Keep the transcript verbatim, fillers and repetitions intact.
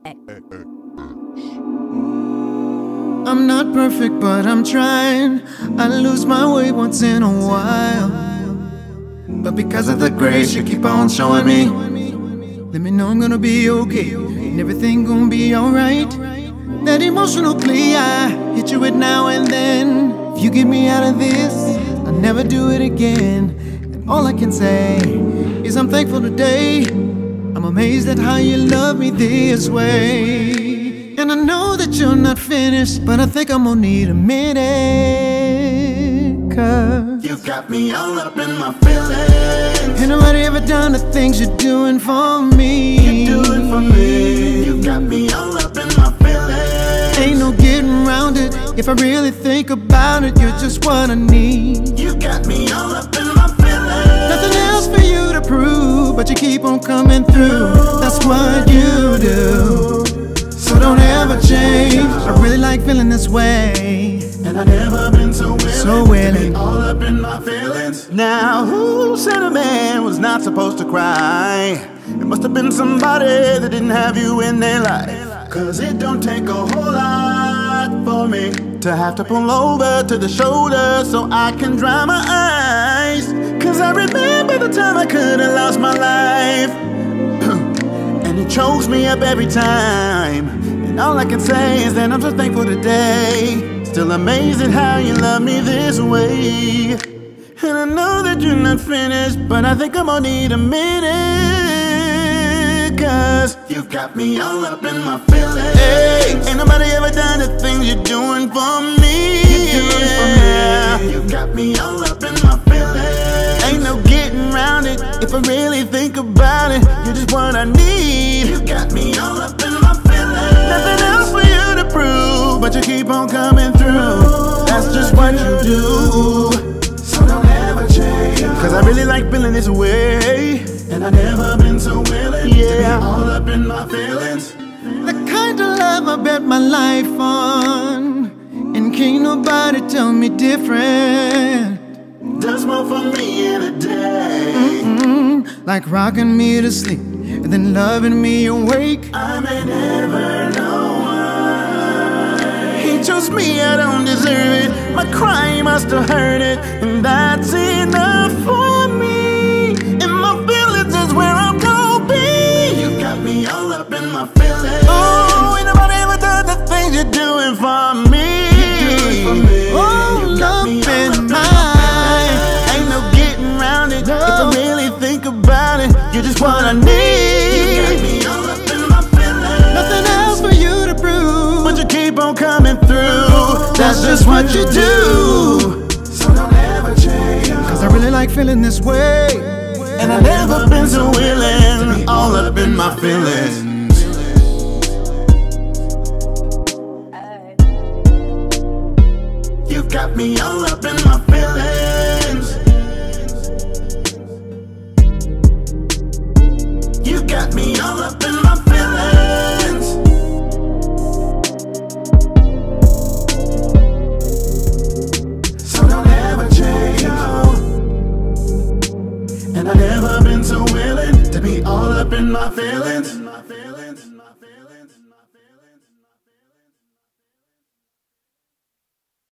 I'm not perfect, but I'm trying. I lose my way once in a while, but because of the grace you keep on showing me, let me know I'm gonna be okay and everything gonna be alright. That emotional plea I hit you with now and then. If you get me out of this, I'll never do it again. And all I can say is I'm thankful today. I'm amazed at how you love me this way. And I know that you're not finished, but I think I'm gonna need a minute. Cause you got me all up in my feelings. Ain't nobody ever done the things you're doing for me. You're doing for me. You got me all up in my feelings. Ain't no getting around it. If I really think about it, you're just what I need. You got me all up in my feelings. Nothing else for you to prove, but you keep on coming through. That's what you do, so don't ever change. I really like feeling this way, and I never been so willing, so willing. To be all up in my feelings. Now who said a man was not supposed to cry? It must have been somebody that didn't have you in their life. Cause it don't take a whole lot for me to have to pull over to the shoulder so I can dry my eyes. Cause I remember the time I could've lost my life, and it chokes me up every time. And all I can say is that I'm so thankful today. Still amazed at how you love me this way. And I know that you're not finished, but I think I'm gonna need a minute. Cause you got me all up in my feelings. Hey, ain't nobody ever done the things you're doing for me. You're doing for me. You got me all up in my feelings. Ain't no getting around it. If I really think about it, you're just what I need. You got me all up in my feelings. Nothing else for you to prove, but you keep on coming through. That's just what you do, so don't ever change. Cause I really like feeling this way, and I never been so willing, yeah, to be all up in my feelings. The kind of love I bet my life on, and can't nobody tell me different. Does more for me in a day. Mm-mm. Like rocking me to sleep and then loving me awake. I may never know why he chose me, I don't deserve it. My crime must have hurt it, and that's enough for me. And my feelings is where I'm gonna be. You got me all up in my feelings. Oh, ain't nobody ever done the things you're doing for me. You're doing for me. Oh, you got me up in my ain't no getting around it. No. If I really think about it, you're just what I need. You got me all up in my feelings. Nothing else for you to prove, but you keep on coming through. That's just what you do, so don't ever change. Cause I really like feeling this way, and I've never been so willing to be all up in my feelings. You got me all up in my feelings. You got me all up in my feelings. So don't ever change, no. And I've never been so willing to be all up in my feelings.